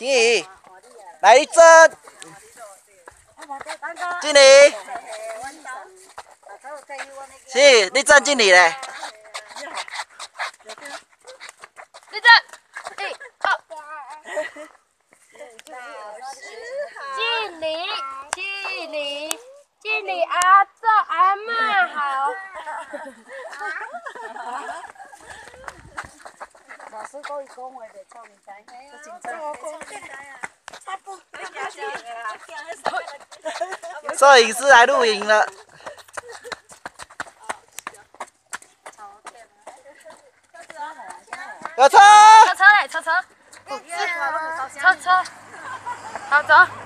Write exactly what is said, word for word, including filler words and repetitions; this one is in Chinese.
婷怡，来一针。经理，是立正经理嘞。 立正，一、二。敬礼，敬礼，敬礼，阿祖阿嬷好。 老师讲伊讲话袂错，唔知，我紧张。差不多。 摄影师来录影了。有车！ 车车嘞，车车，车车，好走。